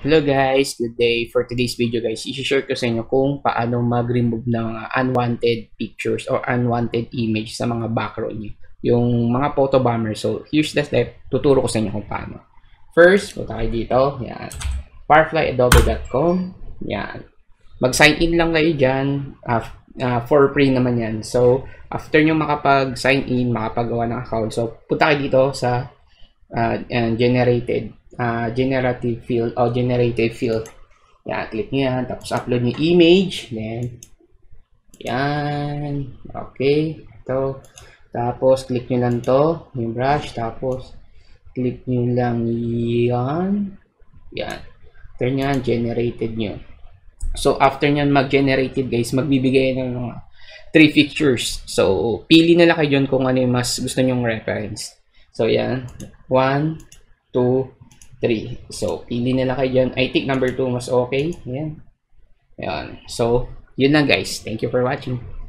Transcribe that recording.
Hello guys, good day. For today's video guys, i-share ko sa inyo kung paano mag-remove ng mga unwanted pictures or unwanted image sa mga background niyo. Yung mga photo bomber. So, here's the step. Tuturo ko sa inyo kung paano. First, punta kayo dito. Yan. fireflyadobe.com. Yan. Mag-sign in lang kayo dyan. For free naman yan. So, after nyo makapag-sign in, makapagawa ng account. So, punta kayo dito sa generative field o generated field. Yan, click nyo yan. Tapos upload nyo image. Then, yan. Okay. Ito. Tapos, click nyo lang to. Yung brush. Tapos, click nyo lang yan. Yan. After nyan, generated nyo. So, after nyan mag-generated guys, magbibigay ng mga 3 pictures. So, pili na lang kayo dyan kung ano yung mas gusto nyong reference. So, yan. 1, 2, 3. So, pili na lang kayo dyan. I think number 2 mas okay. Yan. Yan. So, yun na guys. Thank you for watching.